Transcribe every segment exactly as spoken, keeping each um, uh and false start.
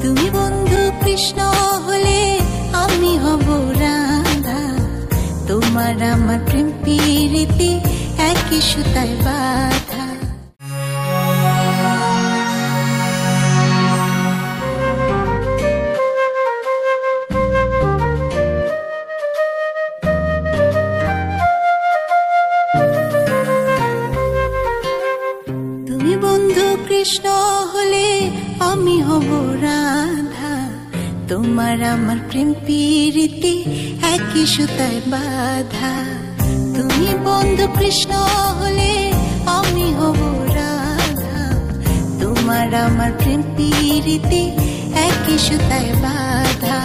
তুমি বন্ধু কৃষ্ণ হলে আমি হব রাধা, তোমার আমার প্রেম প্রীতি একই সুতায় বাঁধা। তুমি বন্ধু কৃষ্ণ হলে আমি হব রাধা, তোমার আমার প্রেম প্রীতি একই সুতায় বাঁধা। তুমি বন্ধু কৃষ্ণ হলে আমি হব রাধা, তোমার আমার প্রেম প্রীতি একই সুতায় বাঁধা।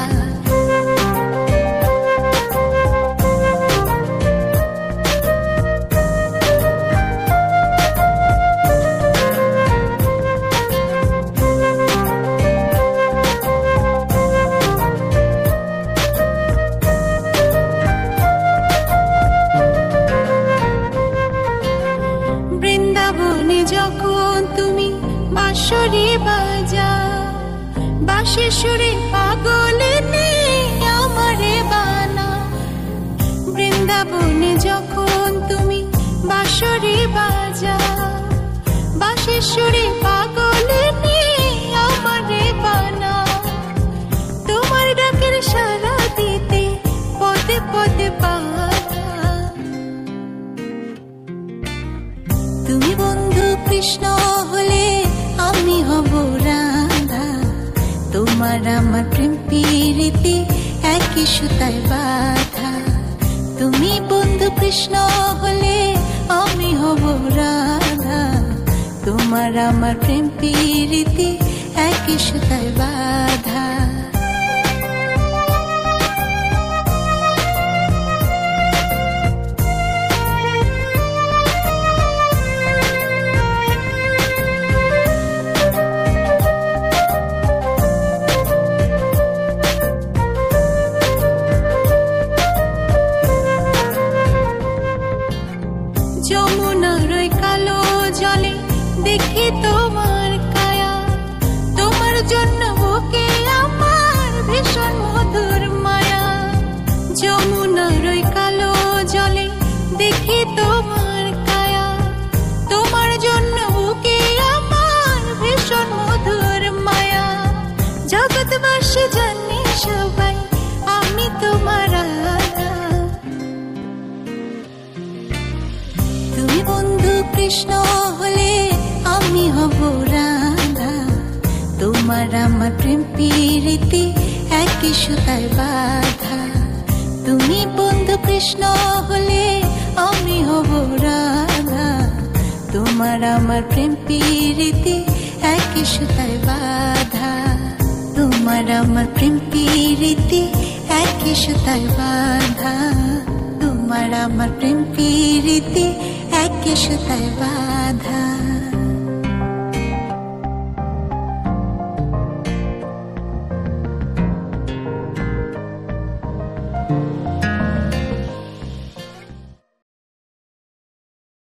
বৃন্দাবনে যখন তুমি বাঁশরি বাজাও, বাঁশির সুরে পাগলে আমারে বানাও। বৃন্দাবনে যখন তুমি বাঁশরি বাজাও, বাঁশির সুরে পাগলে আমারে বানাও। তোমার ডাকের সাড়া দিতে পদে পদে বাধা। তুমি বন্ধু কৃষ্ণ হলে আমি হব রাধা, তোমার আমার প্রেম প্রীতি একই সুতায় বাঁধা। তুমি বন্ধু কৃষ্ণ হলে আমি হব রাধা, তোমার আমার প্রেম প্রীতি একই সুতায় বাঁধা। যমুনার ওই কালো জলে দেখি তোমার কায়া, তোমার জন্য বুকে আমার ভীষণ মধুর মায়া। যমুনার ওই কালো জলে দেখি তোমার কায়া, তোমার জন্য বুকে আমার ভীষণ মধুর মায়া। জগৎবাসী জানে সবাই আমি তোমার রাধা। তুমি বন্ধু কৃষ্ণ হলে আমি হব রাধা, তোমার আমার প্রেম প্রীতি একই সুতায় বাঁধা। তুমি বন্ধু কৃষ্ণ হলে আমি হব রাধা, তোমার আমার প্রেম প্রীতি একই সুতায় বাঁধা। তোমার আমার প্রেম প্রীতি একই সুতায় বাঁধা, তোমার আমার প্রেম প্রীতি একই সুতায় বাঁধা।